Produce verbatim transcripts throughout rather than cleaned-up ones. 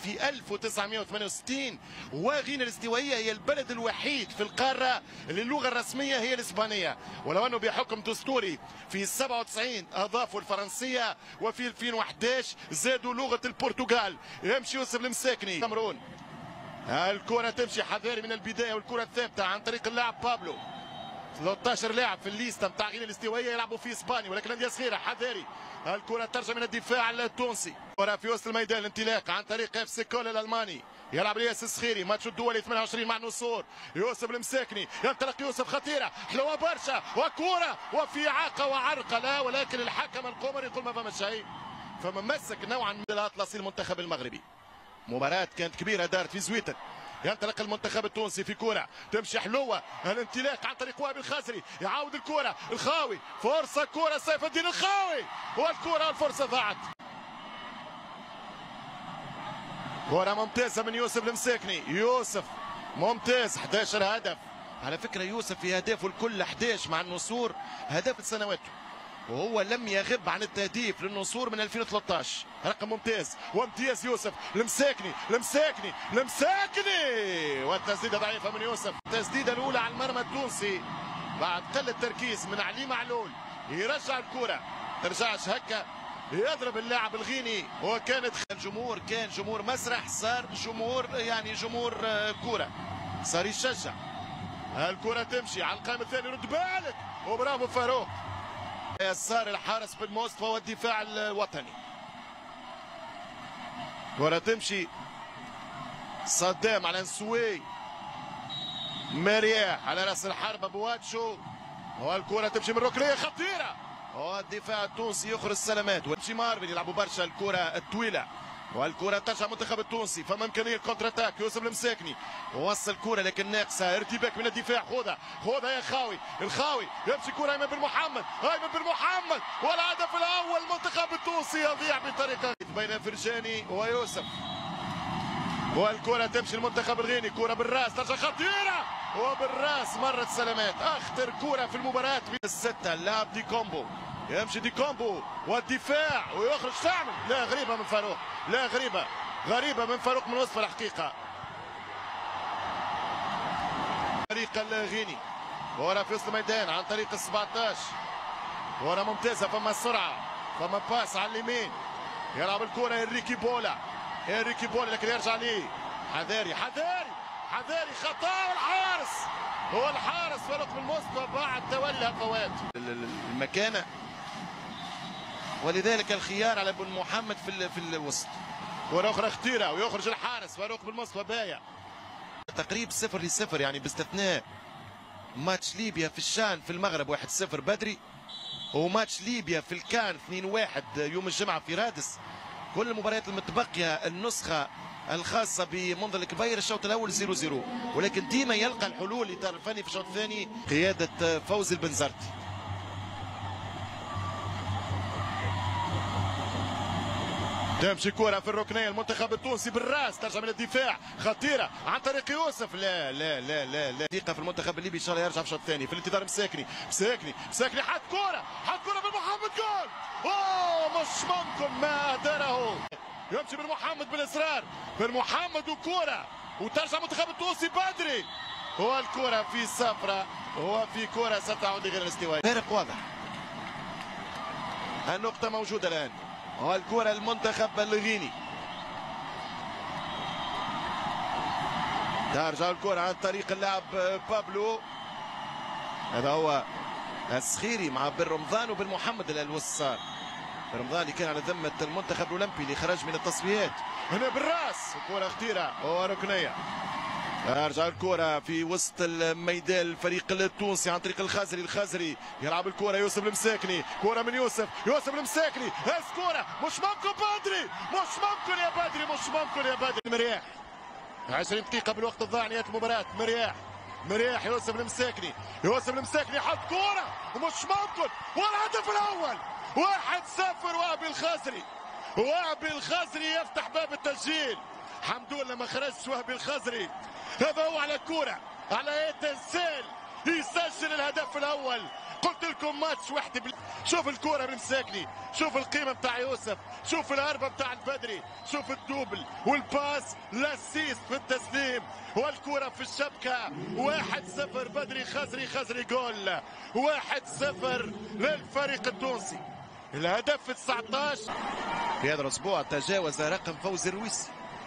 في ألف وتسعمائة وثمانية وستين، وغينيا الاستوائية هي البلد الوحيد في القارة اللي اللغة الرسمية هي الإسبانية، ولو أنه بحكم دستوري في سبعة وتسعين أضافوا الفرنسية، وفي ألفين وأحد عشر زادوا لغة البرتغال. يمشي يوسف المساكني كامرون، الكرة تمشي حذاري من البداية، والكرة الثابتة عن طريق اللاعب بابلو. ثلاثة عشر لاعب في الليسته نتاع غينيا الاستوائيه يلعبوا في اسبانيا، ولكن انديه صغيره حذاري. الكره ترجع من الدفاع التونسي، كره في وسط الميدان، الانطلاق عن طريق اف سي كول الالماني، يلعب الياس الصخيري، ماتش الدولي ثمانية وعشرين مع النصور. يوسف المساكني ينطلق، يوسف خطيره حلوه برشا، وكره وفي اعاقه وعرقله، ولكن الحكم القمري يقول ما فما شيء، فما مسك نوعا من الاطلسي المنتخب المغربي. مباراه كانت كبيره دارت في زويتن. ينطلق المنتخب التونسي في كرة تمشي حلوة، الانطلاق عن طريق وائل الخزري، يعاود الكرة الخاوي، فرصة كرة سيف الدين الخاوي، والكرة والفرصة ضاعت. كرة ممتازة من يوسف المساكني، يوسف ممتاز، أحد عشر هدف. على فكرة يوسف في أهدافه الكل أحد عشر مع النصور هدف السنوات، وهو لم يغب عن التهديف للنصور من ألفين وثلاثة عشر، رقم ممتاز وامتياز. يوسف المساكني المساكني المساكني، والتسديده ضعيفه من يوسف. التسديده الاولى على المرمى التونسي بعد قله تركيز من علي معلول، يرجع الكره ترجعش هكا، يضرب اللاعب الغيني، وكانت الجمهور كان جمهور مسرح، صار جمهور يعني جمهور كره، صار يشجع. الكره تمشي على القائم الثاني، رد بالك وبرافو فاروق. يسار الحارس بن مصطفى والدفاع الوطني. كرة تمشي صدام على نسوي، مرياح على راس الحربة بواتشو، والكرة تمشي من ركنية خطيرة، والدفاع التونسي يخرج السلامات، ويمشي مارفن يلعبوا برشا الكرة الطويلة، والكرة ترجع المنتخب التونسي. فما امكانيه الكونتر اتاك، يوسف المساكني وصل الكرة لكن ناقصه ارتباك من الدفاع. خذها خذها يا خاوي، الخاوي يمشي كرة ايمن بن محمد، ايمن بن محمد، والهدف الاول المنتخب التونسي يضيع بطريقه بين فرجاني ويوسف، والكرة تمشي المنتخب الغيني، كرة بالراس ترجع خطيرة، وبالراس مرت سلامات. اخطر كرة في المباراة الستة، اللاعب دي كومبو، يمشي دي كومبو والدفاع ويخرج، تعمل لا غريبة من فاروق، لا غريبة غريبة من فاروق من وصف الحقيقة. فريق الغيني كرة في وسط الميدان عن طريق ال سبعة عشر، كرة ممتازة، فما سرعة، فما باس على اليمين، يلعب الكرة انريكي بولا، انريكي بولا لكن يرجع ليه حذاري حذاري حذاري، خطأ والحارس، هو الحارس فاروق بن مصطفى بعد تولي الهفوات المكانة، ولذلك الخيار على بن محمد في في الوسط. كرة أخرى خطيرة ويخرج الحارس فاروق بن مصطفى بايع. تقريب صفر لصفر يعني باستثناء ماتش ليبيا في الشان في المغرب واحد صفر بدري، وماتش ليبيا في الكان اثنين واحد يوم الجمعة في رادس. كل المباريات المتبقية النسخة الخاصة بمنذر الكبير الشوط الأول صفر صفر، ولكن ديما يلقى الحلول لطار الفني في الشوط الثاني قيادة فوزي البنزرتي. تمشي كرة في الركنية المنتخب التونسي بالراس، ترجع من الدفاع خطيرة عن طريق يوسف، لا لا لا لا لا دقيقة في المنتخب الليبي ان شاء الله يرجع في الشوط الثاني. في الانتظار مساكني مساكني مساكني، حط كرة حط كرة بالمحمد، جول، اوه مش ممكن ما أدره، يمشي بن محمد بالاصرار، بن محمد وكرة وترجع المنتخب التونسي بدري، هو الكرة في صفرة، هو في كرة ستعود لغير الاستواء. فارق واضح، النقطة موجودة الآن، والكرة المنتخب الغيني، ترجع الكرة عن طريق اللاعب بابلو، هذا هو الصخيري مع بن رمضان وبن محمد الوسار. بن رمضان اللي كان على ذمة المنتخب الأولمبي اللي خرج من التصفيات، هنا بالراس كرة خطيرة وركنية. ترجع الكرة في وسط الميدان الفريق التونسي عن طريق الخزري، الخزري يلعب الكرة يوسف المساكني، كرة من يوسف، يوسف المساكني، هز كرة مش ممكن بدري، مش ممكن يا بدري، مش ممكن يا بدري. مرياح عشرين دقيقة بالوقت الضائع نهاية المباراة، مرياح مرياح يوسف المساكني، يوسف المساكني حط كرة ومش ممكن، والهدف الأول واحد صفر، وابي الخزري، وابي الخزري يفتح باب التسجيل. حمدون لما خرج وهبي الخزري، هذا هو على الكرة على يد السيل يسجل الهدف الأول. قلت لكم ماتش واحد بل... شوف الكرة بالمساكني، شوف القيمة بتاع يوسف، شوف الهربة بتاع البدري، شوف الدوبل والباس لاسيس في التسليم والكرة في الشبكة. واحد صفر بدري خزري، خزري جول. واحد صفر للفريق التونسي. الهدف في تسعة عشر في هذا الاسبوع تجاوز رقم فوزي الرويسي.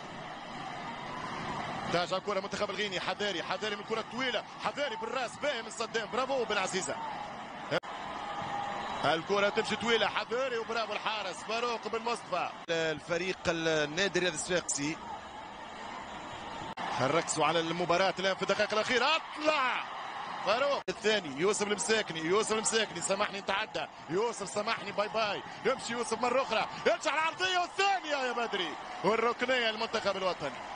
ترجع كرة منتخب الغيني، حذاري حذاري من كرة طويلة، حذاري بالراس باهي من صدام، برافو بن عزيزة. الكرة تمشي طويلة، حذاري وبرافو الحارس فاروق بن مصطفى. الفريق النادي الرياضي الصفاقسي ركزوا على المباراة الآن في الدقائق الأخيرة. أطلع فاروق الثاني، يوسف المساكني، يوسف المساكني سامحني نتعدى، يوسف سامحني باي باي، يمشي يوسف مرة أخرى، يرجع العرضية والثانية يا بدري والركنية للمنتخب الوطني.